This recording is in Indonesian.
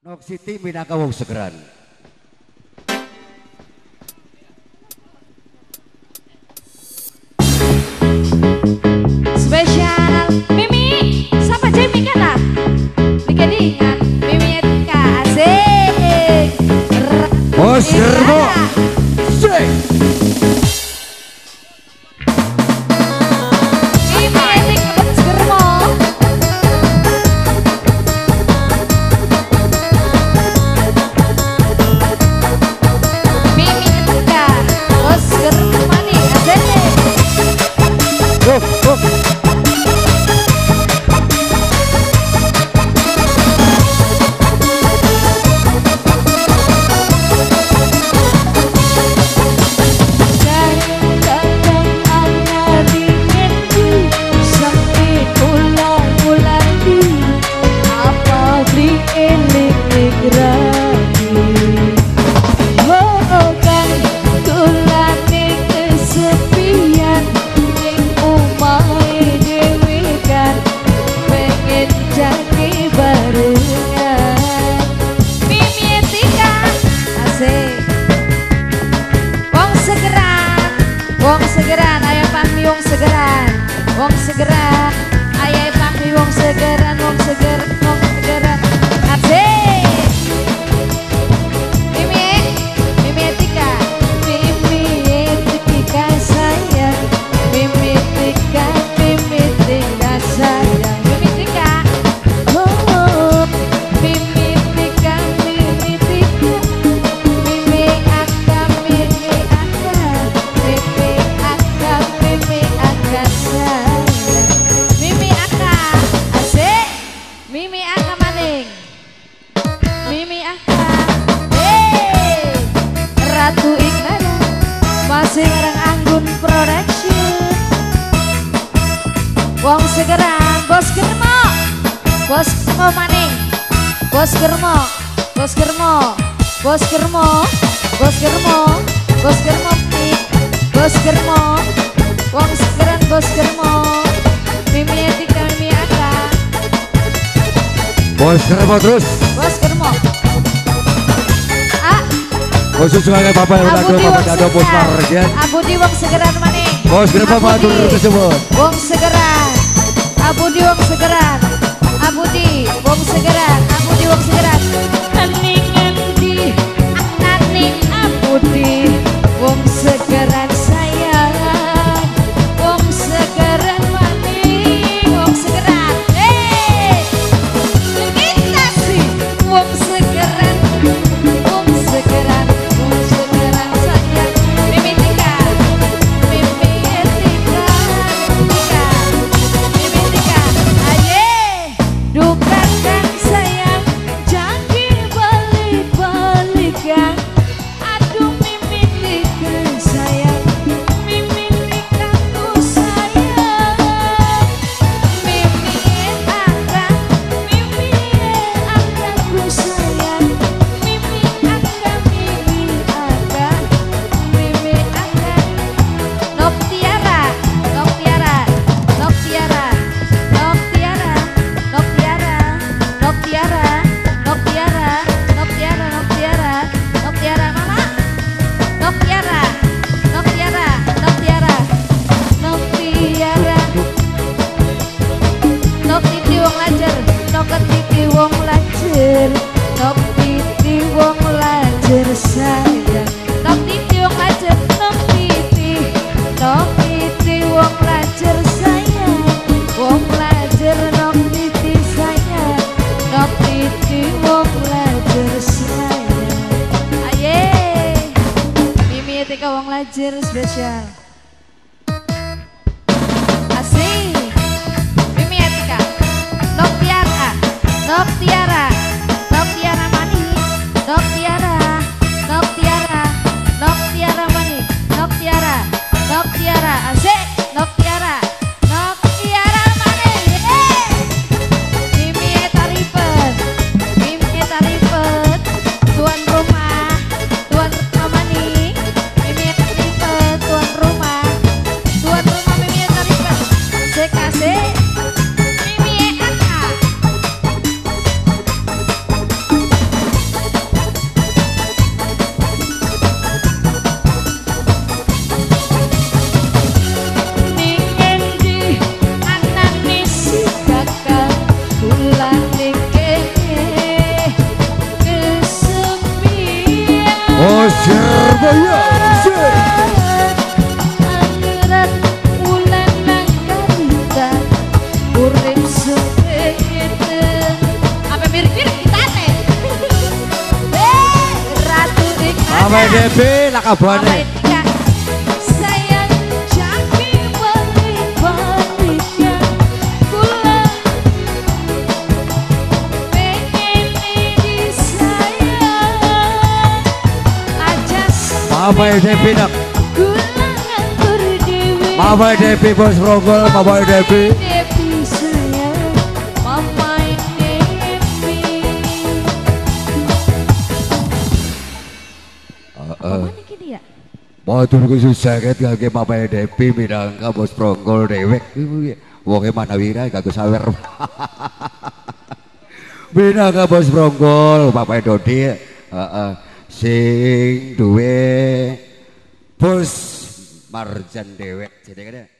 Nok Siti minangka wong segeran. Spesial Mimi sama Jamie kan lah. Dikadingan Mimi Etika asik. Bos Germo. Sik. Wong segeran, ayah pami wong segeran. Wong segeran, ayah pami wong segeran. Wong segeran, wong segeran. Asik. Mimi Etika, Mimi Etika sayang. Mimi Etika sayang. Mimi Etika, oh, Mimi Etika, Mimi Etika. Mimi Aka, Mimi Aka, Mimi Aka, Mimi Aka sayang. Mimi Aka, asik. Mimi Aka maning. Mimi Aka, Ratu Iqbal masih ngarang Anggun Production. Wong segeran, Bos Germo. Bos Germo maning. Bos Germo, Bos Germo, Bos Germo, Bos Germo, Bos Germo, Bos Germo. Wong segeran, Bos Germo. Mimi Etika, Mimi Aka. Bos Germo terus. Bos Germo. Ah, Khusus sebagai Bapak yang Abudi Bapak wong Dado Bos segeran. Margen. Abudi wong segeran maning. Bos Germo Abudi matur tersebut. wong segeran. Abudi wong segeran. Abudi wong segeran. Abudi wong segeran. Aning Andi, aning Abudi wong segeran sayang. Wong segeran maning. Wong segeran. Kita sih wong segeran. Wong segeran. Wong segeran sayang. Mimi Etika, Mimi Etika, Mimi Etika, aye, dukakan sayang, janji balik-balikan. Aduh Mimi Etika sayang, Mimi Etika ku sayang. Mimi Aka, Mimi Aka ku sayang. Mimi Aka, Mimi Aka, Mimi Aka. Nok Tiara, Nok Tiara, Nok Tiara, Nok Tiara, Nok Tiara, Nok Tiara, Nok Tiara, Nok Tiara, Nok Tiara, Nok Tiara, Mama. Nok Tiara, Nok Tiara, Nok Tiara, Nok Tiara. Nok Titi wong lajer, Nok Titi wong lajer, Nok Titi wong lajer sayang. Nok Titi wong lajer, Nok Titi, Nok Titi wong lajer sayang. Wong lajer Nok Titi sayang, Nok Titi wong lajer sayang. Aye, Mimi Etika wong lajer spesial. Asik. Mimi Etika, Nok Tiara, Nok Tiara, Nok Tiara Mani, Nok Tiara, Nok Tiara, Nok Tiara Mani, Nok Tiara, Nok Tiara, asik, Nok Tiara, Nok Tiara Mani, Mimi Eta ribet, Mimi Eta ribet, tuan rumah Mani, Mimi Eta ribet, tuan rumah Mimi Eta ribet, asik asik. Mimi Aka, Mama Devi lakabane. Sayang jaki balik-baliknya kula pengen disayang aja Mama Devi nak. kula ngatur dewi Mama Devi bos rogol, Mama Devi. Devi sayang Mama Devi Mana gini ya? Matur khusus sakit kaki Mama Devi minangka bos rogol dewek. Wonge Manawira kagak sawer. Minangka bos rogol Mama Dodi. Sing duwe bos Marjan dewek. Jadi kan